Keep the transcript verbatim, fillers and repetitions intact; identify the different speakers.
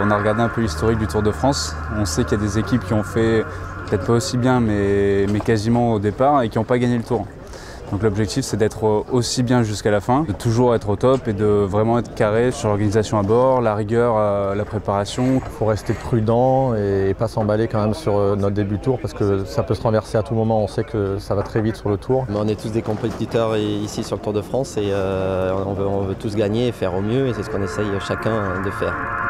Speaker 1: on a regardé un peu l'historique du Tour de France. On sait qu'il y a des équipes qui ont fait, peut-être pas aussi bien, mais, mais quasiment au départ et qui n'ont pas gagné le Tour. Donc l'objectif, c'est d'être aussi bien jusqu'à la fin, de toujours être au top et de vraiment être carré sur l'organisation à bord, la rigueur, la préparation.
Speaker 2: Il faut rester prudent et pas s'emballer quand même sur notre début de tour parce que ça peut se renverser à tout moment. On sait que ça va très vite sur le tour.
Speaker 3: On est tous des compétiteurs ici sur le Tour de France et euh, on, veut, on veut tous gagner et faire au mieux et c'est ce qu'on essaye chacun de faire.